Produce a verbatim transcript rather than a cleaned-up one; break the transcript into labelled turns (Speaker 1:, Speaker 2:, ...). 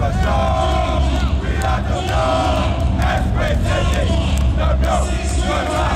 Speaker 1: We are the love, as we say, no, no, no, no.